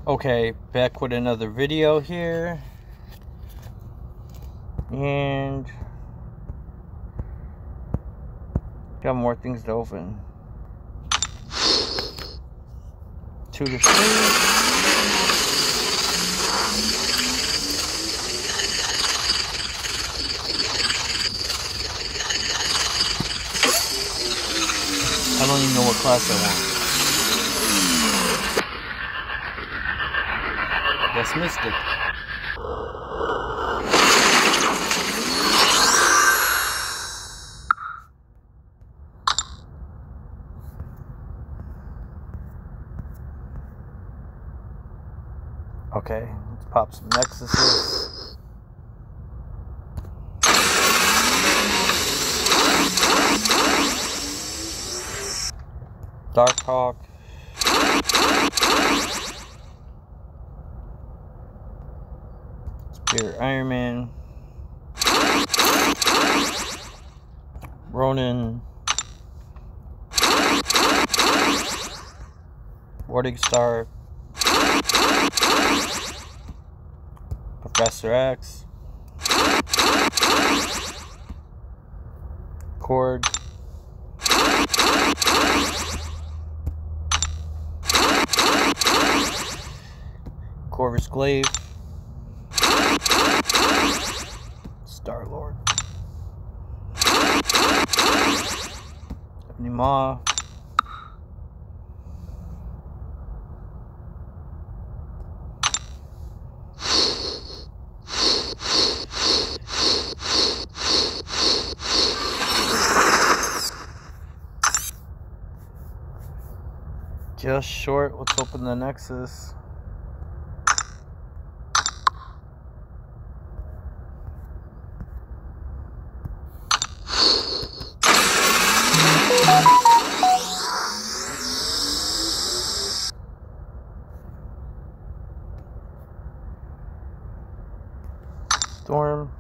Okay, back with another video here, and got more things to open. 2 to 3. I don't even know what class I want. That's Mystic. Okay, let's pop some Nexuses. Darkhawk. Spirit Iron Man. Ronin. Morning Star. Professor X. Korg. Corvus Glaive. Star-Lord. Ebony Maw. Just short. Let's open the Nexus. Storm.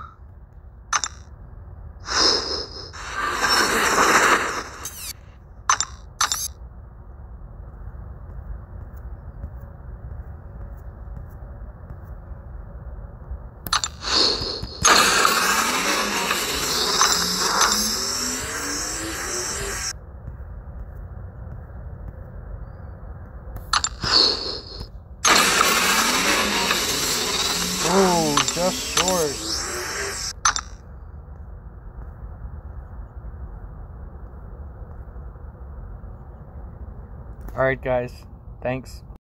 Oh, just short. Alright guys, thanks.